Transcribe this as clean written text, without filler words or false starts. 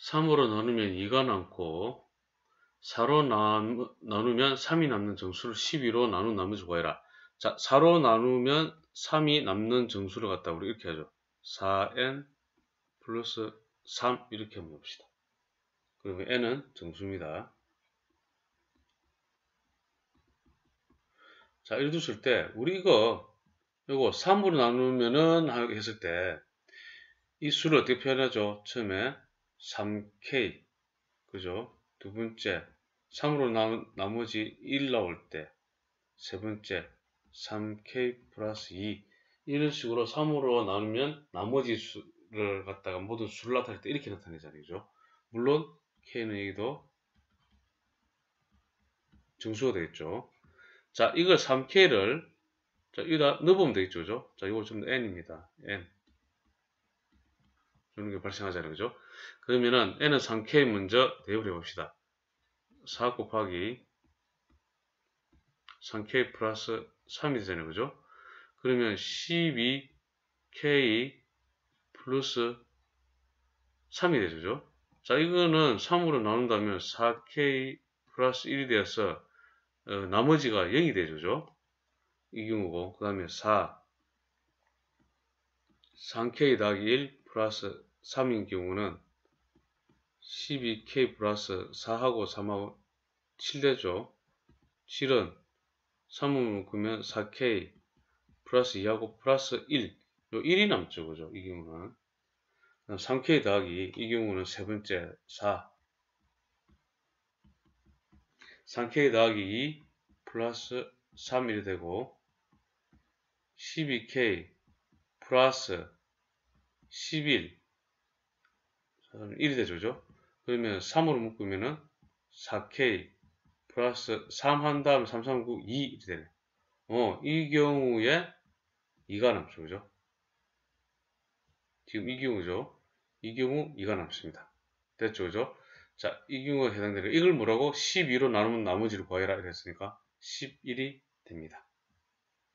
3으로 나누면 2가 남고 4로 나누면 3이 남는 정수를 12로 나눈 나머지 구해라. 자, 4로 나누면 3이 남는 정수를 갖다 우리 이렇게 하죠. 4n 플러스 3 이렇게 한번 봅시다. 그러면 n은 정수입니다. 자, 이래 두실 때 우리 요거 3으로 나누면은 했을 때 이 수를 어떻게 표현하죠? 처음에 3k 그죠? 두 번째 3으로 나머지 1 나올 때 세 번째 3k 플러스 2 이런 식으로 3으로 나누면 나머지 수를 갖다가 모든 수를 나타낼 때 이렇게 나타내잖아요. 그죠? 물론 k는 여기도 정수가 되겠죠. 자, 이걸 3k를 자, 여기다 넣어보면 되겠죠. 그죠? 자, 이거 좀 n입니다. n. 이런 게 발생하잖아요. 그죠? 그러면은 n은 3k 먼저 대입을 해봅시다. 4 곱하기 3k 플러스 3이 되잖아요. 그죠? 그러면 12k 플러스 3이 되죠. 그죠? 자, 이거는 3으로 나눈다면 4k 플러스 1이 되어서 나머지가 0이 되죠. 그죠? 이 경우고 그 다음에 3k 더하기 1 플러스 3인 경우는 12k 플러스 4하고 3하고 7 되죠. 7은 3으로 묶으면 4k 플러스 2하고 플러스 1. 요 1이 남죠. 그죠? 이 경우는. 3k 더하기 이 경우는 세 번째 4. 3k 더하기 2 플러스 3이 되고 12k 플러스 11 1이 되죠. 그죠? 그러면 3으로 묶으면은 4k 플러스 3 한 다음 3, 3, 9, 2 이렇게 되네. 이 경우에 2가 남죠. 그죠? 지금 이 경우죠. 이 경우 2가 남습니다. 됐죠. 그죠? 자, 이 경우가 해당되는 이걸 뭐라고? 12로 나누면 나머지를 구해라 이랬으니까 11이 됩니다.